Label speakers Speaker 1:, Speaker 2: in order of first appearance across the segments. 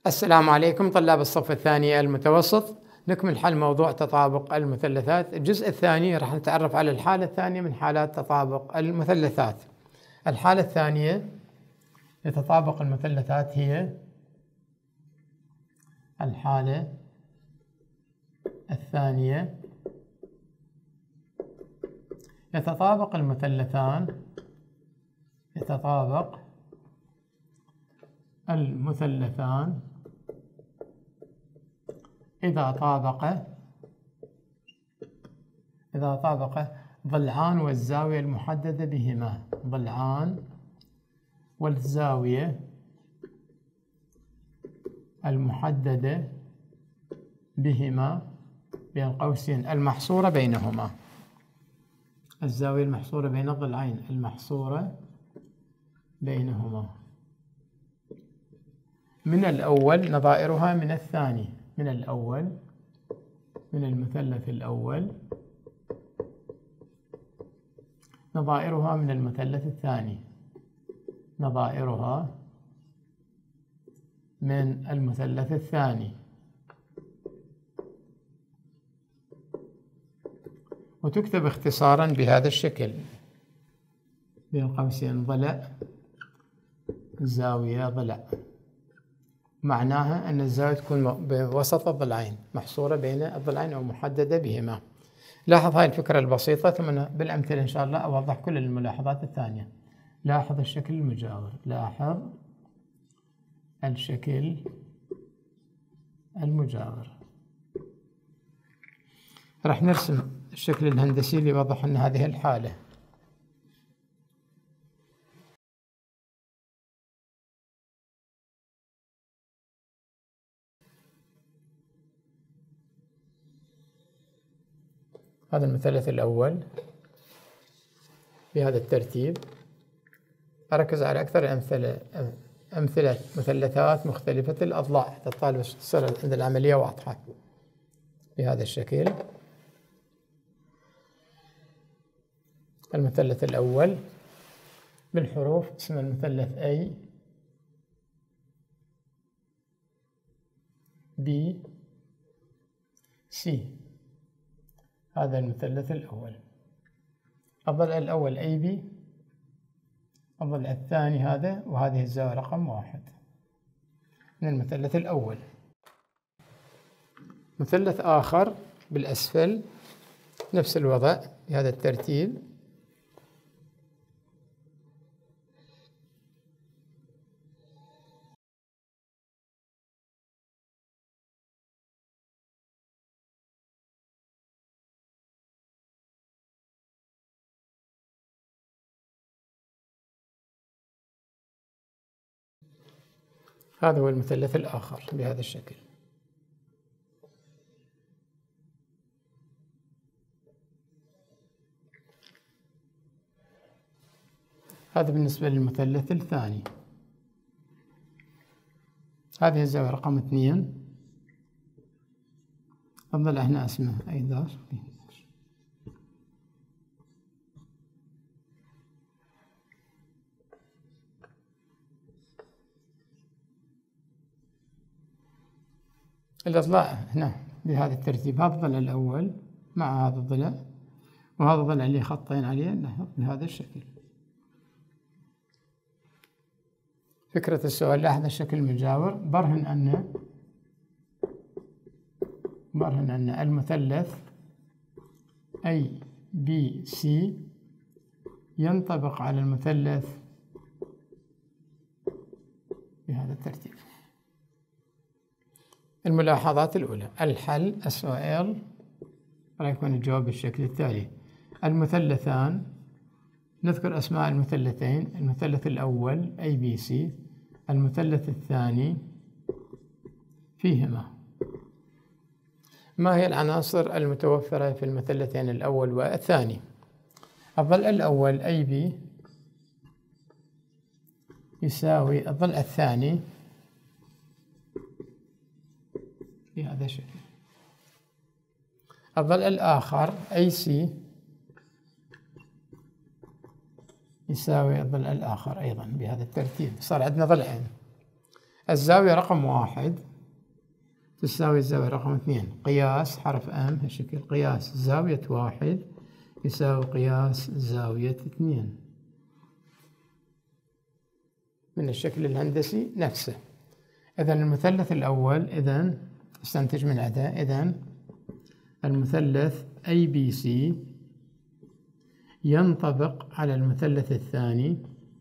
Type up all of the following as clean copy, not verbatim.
Speaker 1: السلام عليكم طلاب الصف الثاني المتوسط. نكمل حل موضوع تطابق المثلثات. الجزء الثاني راح نتعرف على الحالة الثانية من حالات تطابق المثلثات. الحالة الثانية لتطابق المثلثات هي الحالة الثانية. يتطابق المثلثان إذا طابق ضلعان والزاوية المحددة بهما، ضلعان والزاوية المحددة بهما بين قوسين المحصورة بينهما. الزاوية المحصورة بين الضلعين المحصورة بينهما. من الأول نظائرها من الثاني. من الأول من المثلث الأول نظائرها من المثلث الثاني. نظائرها من المثلث الثاني. وتكتب اختصارا بهذا الشكل بين قوسين ضلع زاوية ضلع. معناها أن الزاوية تكون بوسط الضلعين، محصورة بين الضلعين أو محددة بهما. لاحظ هاي الفكرة البسيطة، ثم بالأمثلة إن شاء الله أوضح كل الملاحظات الثانية. لاحظ الشكل المجاور، لاحظ الشكل المجاور. راح نرسم الشكل الهندسي اللي يوضح أن هذه الحالة. هذا المثلث الأول بهذا الترتيب. أركز على أكثر أمثلة مثلثات مختلفة الأضلاع للطالب تصير عند العملية واضحة. بهذا الشكل المثلث الأول بالحروف اسمه المثلث A B C. هذا المثلث الأول. الضلع الأول AB، الضلع الثاني هذا، وهذه الزاوية رقم 1 من المثلث الأول. مثلث آخر بالأسفل نفس الوضع بهذا الترتيب. هذا هو المثلث الآخر بهذا الشكل. هذا بالنسبة للمثلث الثاني. هذه الزاوية رقم 2. الضلع هنا اسمه A'. الأضلاع هنا بهذا الترتيب. هذا الضلع الأول مع هذا الضلع، وهذا الضلع اللي خطين عليه لاحظ بهذا الشكل. فكرة السؤال، لاحظ الشكل المجاور. برهن أن المثلث ABC ينطبق على المثلث بهذا الترتيب. الملاحظات الأولى. الحل. السؤال راح يكون الجواب بالشكل التالي. المثلثان، نذكر أسماء المثلثين. المثلث الأول ABC، المثلث الثاني فيهما. ما هي العناصر المتوفرة في المثلثين الأول والثاني؟ الضلع الأول AB يساوي الضلع الثاني بهذا الشكل. الضلع الآخر AC يساوي الضلع الآخر أيضا بهذا الترتيب. صار عندنا ضلعين. الزاوية رقم 1 تساوي الزاوية رقم 2. قياس حرف M هالشكل، قياس زاوية 1 يساوي قياس زاوية 2 من الشكل الهندسي نفسه. إذن المثلث الأول، إذن استنتج من عده، إذن المثلث ABC ينطبق على المثلث الثاني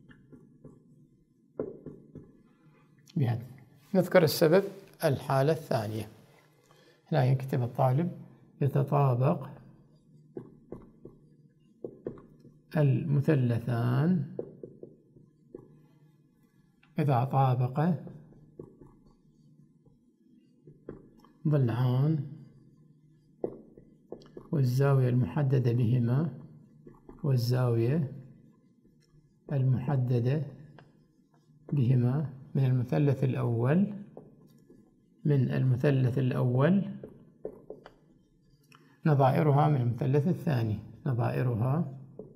Speaker 1: بهذا. نذكر السبب. الحالة الثانية، هنا يكتب الطالب: يتطابق المثلثان إذا طابق ضلعان والزاوية المحددة بهما والزاوية المحددة بهما من المثلث الأول نظائرها من المثلث الثاني، نظائرها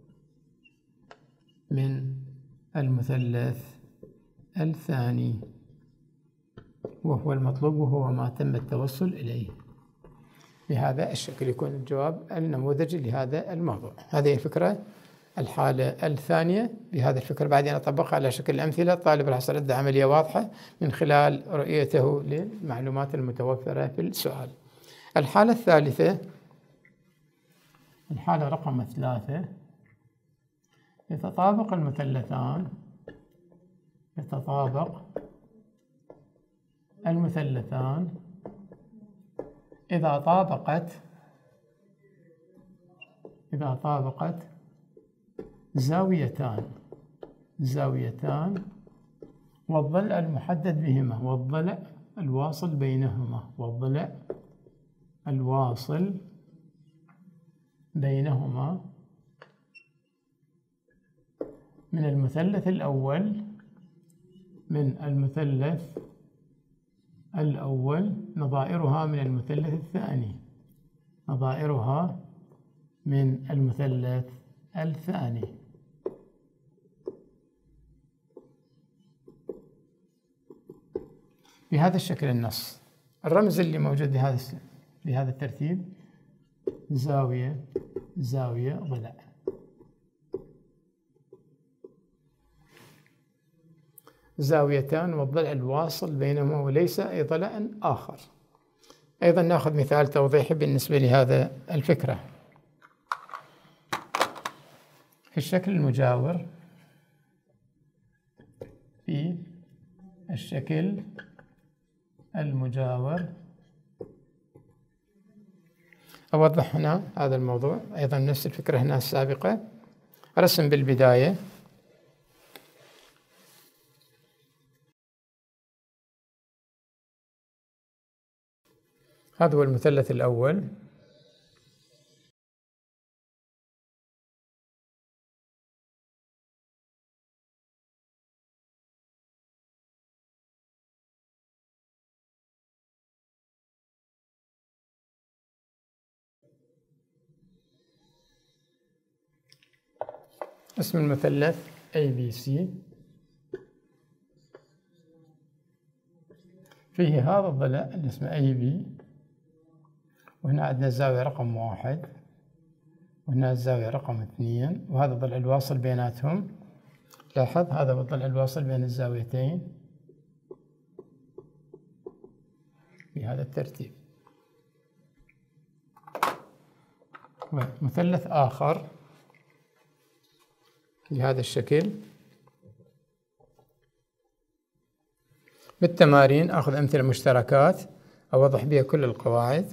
Speaker 1: من المثلث الثاني، وهو المطلوب وهو ما تم التوصل إليه. بهذا الشكل يكون الجواب النموذجي لهذا الموضوع. هذه الفكرة. الحالة الثانية بهذا الفكرة بعدين أطبقها على شكل أمثلة. الطالب راح يصير عنده عملية واضحة من خلال رؤيته للمعلومات المتوفرة في السؤال. الحالة الثالثة، الحالة رقم 3، يتطابق المثلثان إذا طابقت زاويتان والضلع المحدد بهما والضلع الواصل بينهما من المثلث الأول نظائرها من المثلث الثاني. بهذا الشكل النص. الرمز اللي موجود بهذا الترتيب: زاوية ضلع. زاويتان والضلع الواصل بينهما وليس أي ضلع آخر. أيضا نأخذ مثال توضيحي بالنسبة لهذا الفكرة. في الشكل المجاور، أوضح هنا هذا الموضوع. أيضا نفس الفكرة هنا السابقة. رسم بالبداية. هذا هو المثلث الأول. اسم المثلث ABC. فيه هذا الضلع اللي اسمه AB، وهنا عندنا الزاوية رقم 1 وهنا الزاوية رقم 2، وهذا الضلع الواصل بيناتهم. لاحظ هذا هو الضلع الواصل بين الزاويتين بهذا الترتيب. ومثلث آخر بهذا الشكل. بالتمارين أخذ أمثلة مشتركات أوضح بها كل القواعد.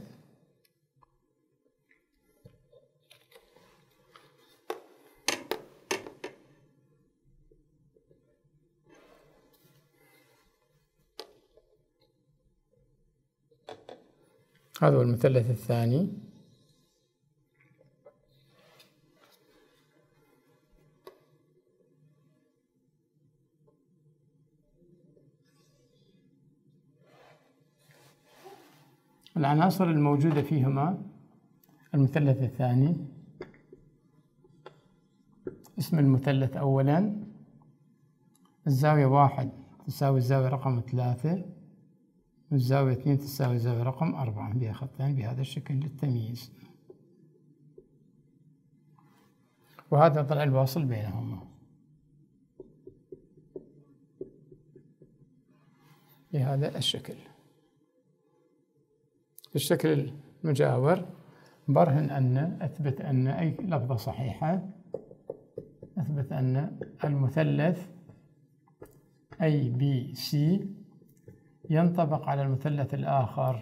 Speaker 1: هذا هو المثلث الثاني. العناصر الموجودة فيهما: المثلث الثاني، اسم المثلث أولا، الزاوية 1 تساوي الزاوية رقم 3، والزاوية 2 تساوي الزاوية رقم 4 بها خطين بهذا الشكل للتمييز، وهذا الضلع الواصل بينهما بهذا الشكل. في الشكل المجاور برهن أن أثبت أن أي لفظة صحيحة، أثبت أن المثلث ABC ينطبق على المثلث الآخر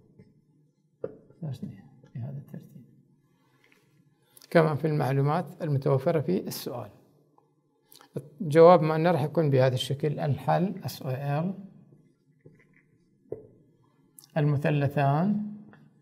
Speaker 1: بهذا الترتيب كما في المعلومات المتوفرة في السؤال. الجواب ما أنه راح يكون بهذا الشكل. الحل السؤال: المثلثان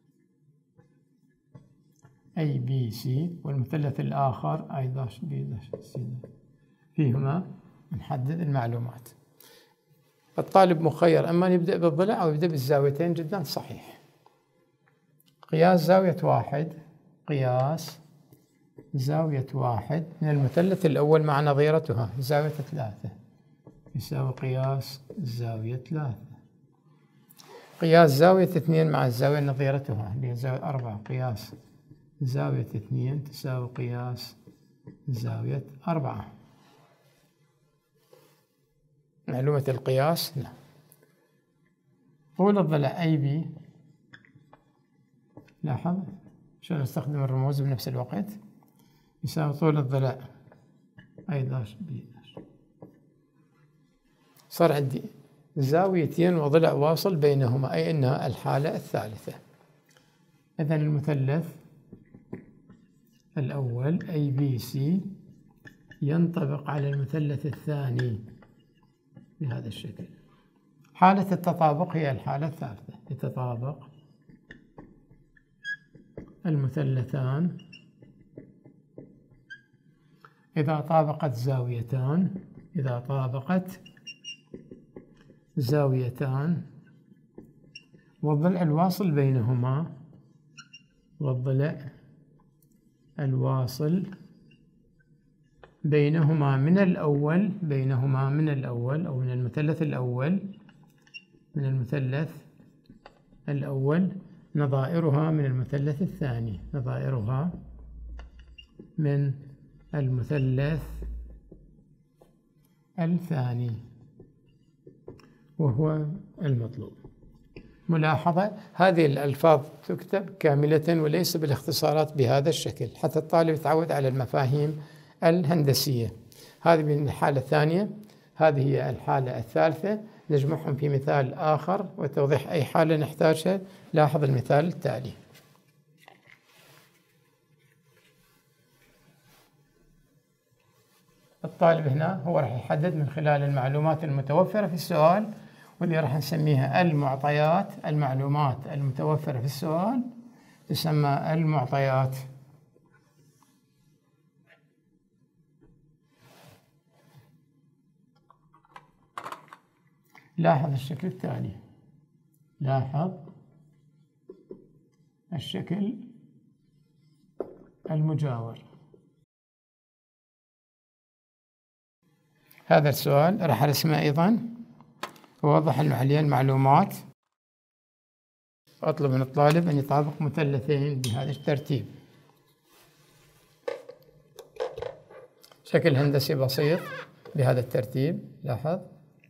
Speaker 1: ABC والمثلث الآخر A'-B'-C فيهما نحدد المعلومات. الطالب مخير أما يبدأ بالضلع أو يبدأ بالزاويتين، جدا صحيح. قياس زاوية 1، قياس زاوية 1 من المثلث الأول مع نظيرتها زاوية 3 يساوي قياس زاوية 3. قياس زاوية 2 مع الزاوية نظيرتها اللي هي زاوية 4، قياس زاوية 2 تساوي قياس زاوية 4. معلومة القياس لا. طول الضلع AB، لاحظ شلون نستخدم الرموز بنفس الوقت، يساوي طول الضلع A'-B'. صار عندي زاويتين وضلع واصل بينهما، أي أنها الحالة الثالثة. إذن المثلث الأول ABC ينطبق على المثلث الثاني بهذا الشكل. حالة التطابق هي الحالة الثالثة. يتطابق المثلثان إذا طابقت زاويتان، إذا طابقت زاويتان والضلع الواصل بينهما، والضلع الواصل بينهما من الأول، أو من المثلث الأول نظائرها من المثلث الثاني، نظائرها من المثلث الثاني وهو المطلوب. ملاحظة: هذه الألفاظ تكتب كاملة وليس بالاختصارات بهذا الشكل حتى الطالب يتعود على المفاهيم الهندسية. هذه من الحالة الثانية، هذه هي الحالة الثالثة. نجمعهم في مثال آخر وتوضيح أي حالة نحتاجها. لاحظ المثال التالي. الطالب هنا هو راح يحدد من خلال المعلومات المتوفرة في السؤال، واللي راح نسميها المعطيات. المعلومات المتوفرة في السؤال تسمى المعطيات. لاحظ الشكل التالي، لاحظ الشكل المجاور. هذا السؤال راح أرسمه أيضا ووضح أنه حاليا المعلومات. أطلب من الطالب أن يطابق مثلثين بهذا الترتيب. شكل هندسي بسيط بهذا الترتيب. لاحظ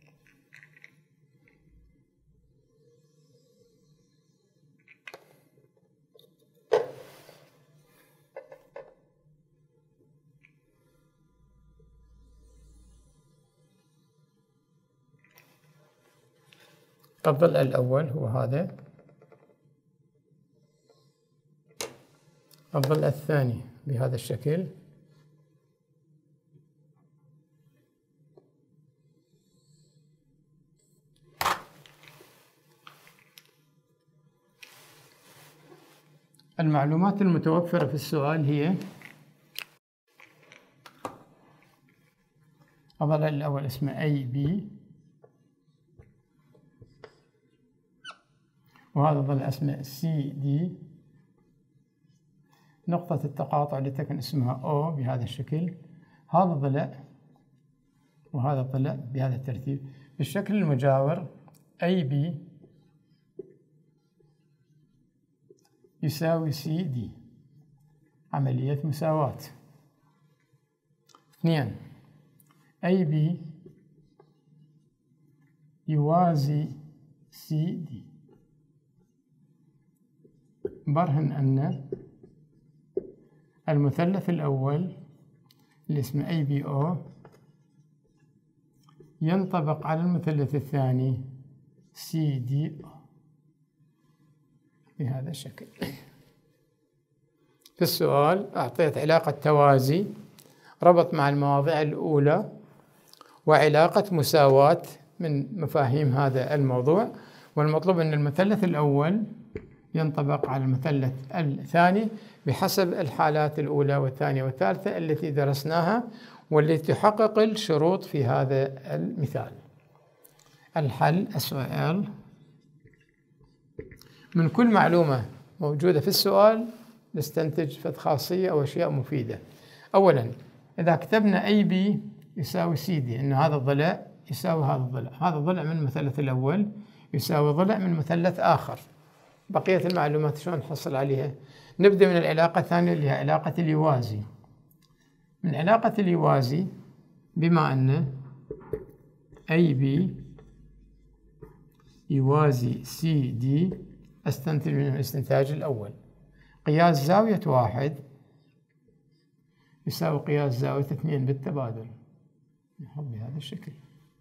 Speaker 1: الضلع الأول هو هذا، الضلع الثاني بهذا الشكل، المعلومات المتوفرة في السؤال هي الضلع الأول اسمه AB، وهذا الضلع اسمه CD. نقطة التقاطع لتكن اسمها O بهذا الشكل. هذا الضلع وهذا الضلع بهذا الترتيب الشكل المجاور AB يساوي CD، عملية مساواة. 2 AB يوازي CD، برهن أن المثلث الأول اللي اسمه ABO ينطبق على المثلث الثاني CDO بهذا الشكل. في السؤال أعطيت علاقة توازي ربط مع المواضيع الأولى وعلاقة مساواة من مفاهيم هذا الموضوع، والمطلوب أن المثلث الأول ينطبق على المثلث الثاني بحسب الحالات الأولى والثانية والثالثة التي درسناها والتي تحقق الشروط في هذا المثال. الحل: السؤال من كل معلومة موجودة في السؤال نستنتج فد خاصية أو أشياء مفيدة. أولا، إذا كتبنا AB يساوي CD، إنه هذا الضلع يساوي هذا الضلع، هذا الضلع من المثلث الأول يساوي ضلع من مثلث آخر. بقية المعلومات شلون نحصل عليها؟ نبدأ من العلاقة الثانية اللي هي علاقة اليوازي. من علاقة اليوازي، بما أن AB يوازي CD أستنتج من الاستنتاج الأول قياس زاوية 1 يساوي قياس زاوية 2 بالتبادل، نحط بهذا الشكل.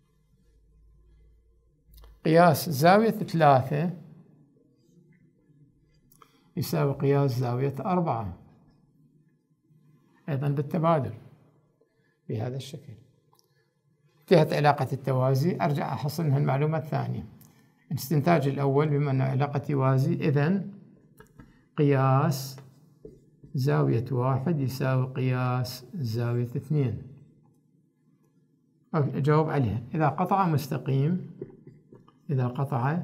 Speaker 1: قياس زاوية 3 يساوي قياس زاوية 4 أيضا بالتبادل بهذا الشكل. انتهت علاقة التوازي، أرجع أحصل منها المعلومة الثانية. الاستنتاج الأول بما أنه علاقة يوازي، إذن قياس زاوية 1 يساوي قياس زاوية 2. أجاوب عليها. إذا قطع مستقيم، إذا قطع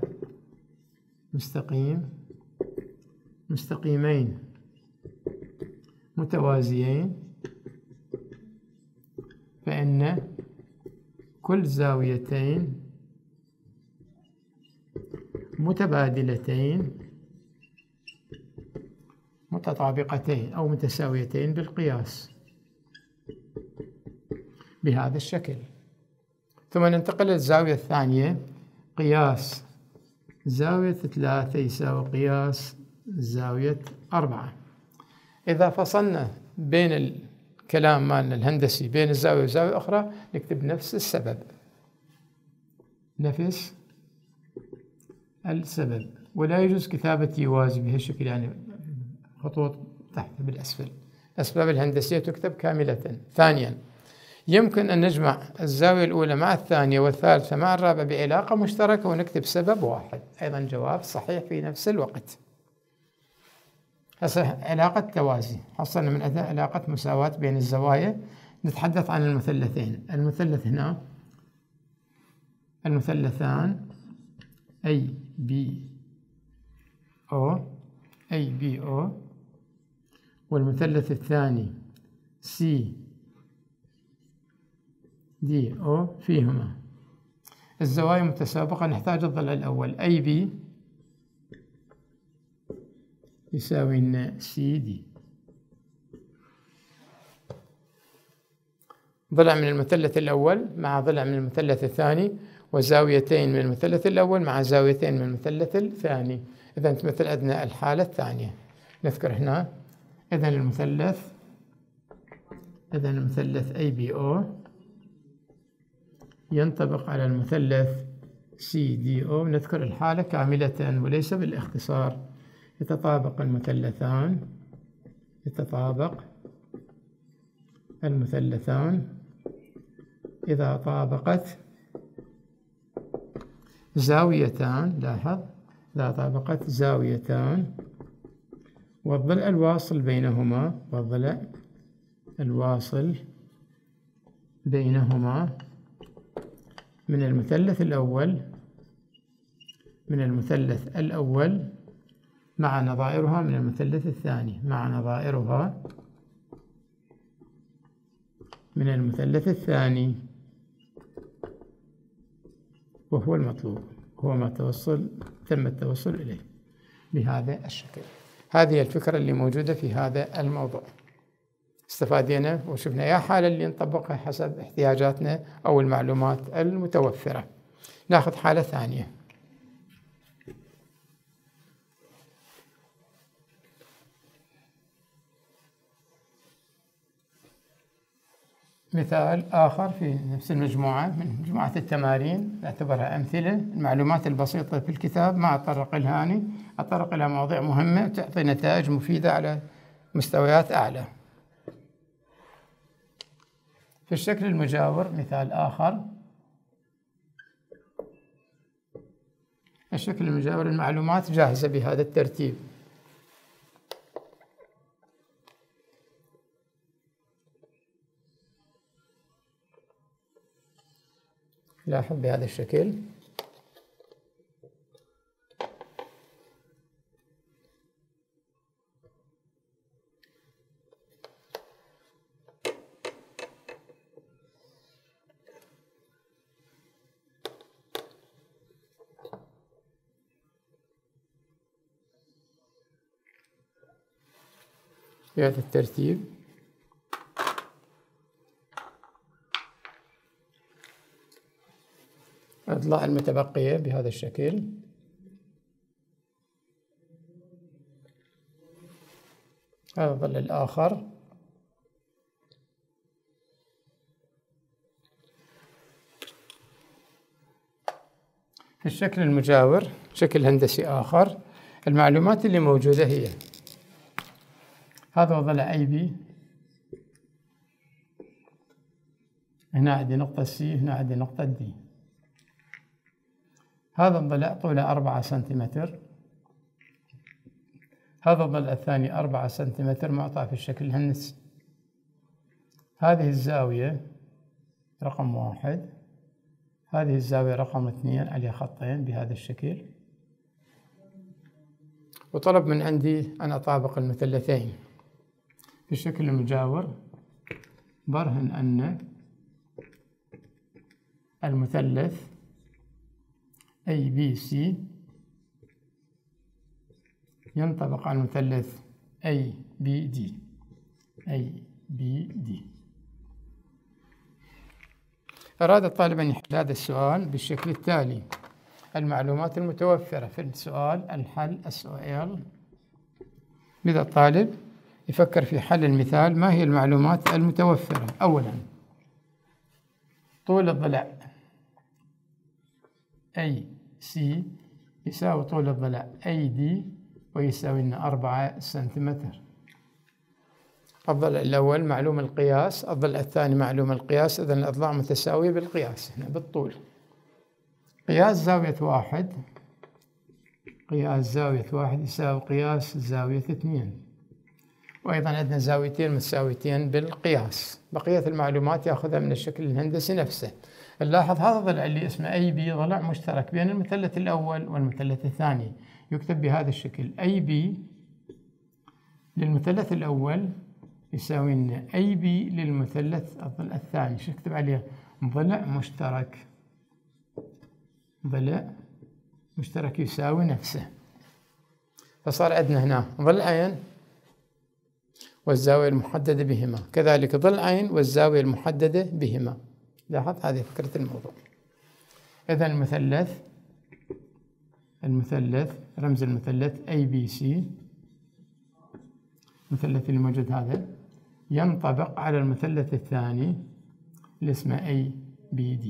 Speaker 1: مستقيمين متوازيين فإن كل زاويتين متبادلتين متطابقتين أو متساويتين بالقياس بهذا الشكل. ثم ننتقل للزاوية الثانية، قياس زاوية 3 يساوي قياس زاوية 4. إذا فصلنا بين الكلام مالنا الهندسي بين الزاوية وزاوية أخرى نكتب نفس السبب، نفس السبب، ولا يجوز كتابة يوازي بهالشكل، يعني خطوط تحت بالأسفل. الأسباب الهندسية تكتب كاملة. ثانيا، يمكن أن نجمع الزاوية الأولى مع الثانية والثالثة مع الرابعة بعلاقة مشتركة ونكتب سبب واحد، أيضا جواب صحيح في نفس الوقت. هسه علاقة توازي، حصلنا من أداة علاقة مساواة بين الزوايا. نتحدث عن المثلثين. المثلث هنا، المثلثان ABO والمثلث الثاني CDO فيهما الزوايا متسابقة. نحتاج الضلع الأول AB يساوي لنا CD، ضلع من المثلث الأول مع ضلع من المثلث الثاني، وزاويتين من المثلث الأول مع زاويتين من المثلث الثاني. إذا تمثل عندنا الحالة الثانية. نذكر هنا إذا المثلث ABO ينطبق على المثلث CDO. نذكر الحالة كاملة وليس بالاختصار. يتطابق المثلثان إذا طابقت زاويتان، لاحظ، إذا طابقت زاويتان والضلع الواصل بينهما من المثلث الأول مع نظائرها من المثلث الثاني، وهو المطلوب، هو ما تم التوصل إليه بهذا الشكل. هذه الفكرة اللي موجودة في هذا الموضوع. استفادينا وشفنا يا حالة اللي نطبقها حسب احتياجاتنا أو المعلومات المتوفرة. ناخذ حالة ثانية. مثال آخر في نفس المجموعة من مجموعة التمارين نعتبرها أمثلة. المعلومات البسيطة في الكتاب ما أتطرق لها أنا، أتطرق إلى مواضيع مهمة تعطي نتائج مفيدة على مستويات أعلى. في الشكل المجاور مثال آخر. الشكل المجاور المعلومات جاهزة بهذا الترتيب. لاحظ بهذا الشكل. بهذا الترتيب. الأضلاع المتبقية بهذا الشكل. هذا الظل الآخر. في الشكل المجاور شكل هندسي آخر. المعلومات اللي موجودة هي هذا ضلع أي بي، هنا عندي نقطة سي، هنا عندي نقطة دي. هذا الضلع طوله 4 سنتيمتر، هذا الضلع الثاني 4 سنتيمتر معطى في الشكل الهندسي. هذه الزاوية رقم 1، هذه الزاوية رقم 2 عليها خطين بهذا الشكل. وطلب من عندي أن أطابق المثلثين. في الشكل المجاور برهن أن المثلث ABC ينطبق على المثلث ABD. أراد الطالب أن يحل هذا السؤال بالشكل التالي. المعلومات المتوفرة في السؤال، الحل السؤال. بدأ الطالب يفكر في حل المثال. ما هي المعلومات المتوفرة؟ أولا طول الضلع AC يساوي طول الضلع AD ويساوي لنا 4 سنتيمتر. الضلع الأول معلوم القياس، الضلع الثاني معلوم القياس، إذن الأضلاع متساوية بالقياس هنا بالطول. قياس زاوية 1، قياس زاوية 1 يساوي قياس زاوية 2، وأيضا عندنا زاويتين متساويتين بالقياس. بقية المعلومات يأخذها من الشكل الهندسي نفسه. نلاحظ هذا الضلع اللي اسمه AB ضلع مشترك بين المثلث الأول والمثلث الثاني، يكتب بهذا الشكل. AB للمثلث الأول يساوي لنا AB للمثلث الضلع الثاني. شو اكتب عليه؟ ضلع مشترك. ضلع مشترك يساوي نفسه. فصار عندنا هنا ضلعين والزاوية المحددة بهما، كذلك ضلعين والزاوية المحددة بهما. لاحظ هذه فكرة الموضوع. إذا المثلث رمز المثلث ABC، المثلث اللي موجود هذا ينطبق على المثلث الثاني اللي اسمه ABD.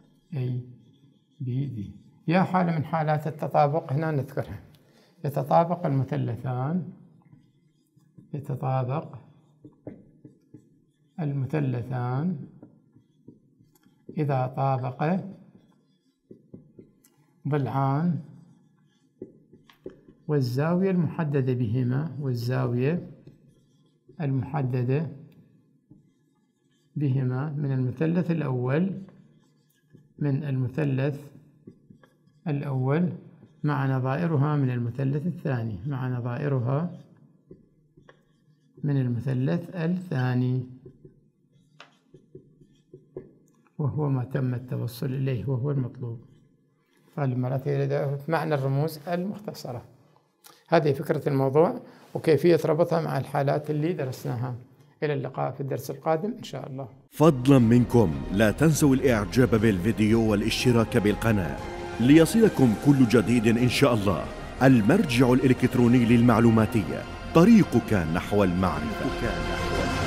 Speaker 1: يا حالة من حالات التطابق هنا نذكرها. يتطابق المثلثان إذا طابق ضلعان والزاوية المحددة بهما من المثلث الأول مع نظائرها من المثلث الثاني، وهو ما تم التوصل إليه وهو المطلوب. المراتب معنى الرموز المختصرة. هذه فكرة الموضوع وكيفية ربطها مع الحالات اللي درسناها. إلى اللقاء في الدرس القادم إن شاء الله.
Speaker 2: فضلا منكم لا تنسوا الإعجاب بالفيديو والاشتراك بالقناة ليصلكم كل جديد إن شاء الله. المرجع الإلكتروني للمعلوماتية، طريقك نحو المعرفة.